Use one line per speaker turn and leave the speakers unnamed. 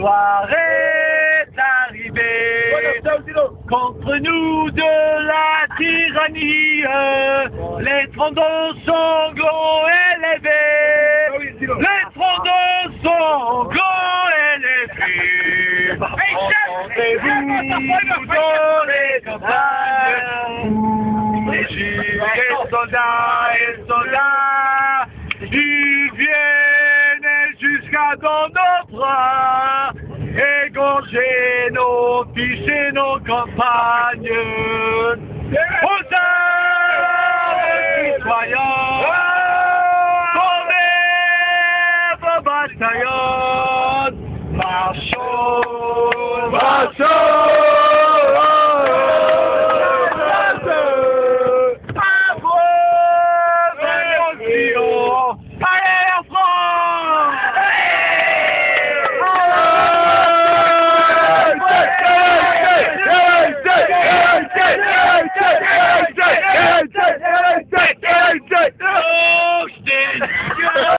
soir est arrivé. Contre nous de la tyrannie, les troncs sanglots élevés. Les troncs sanglots élevés. Rendez-vous dans les campagnes. Les juifs et soldats, ils viennent jusqu'à dans nos bras, égorger nos fils et nos campagnes.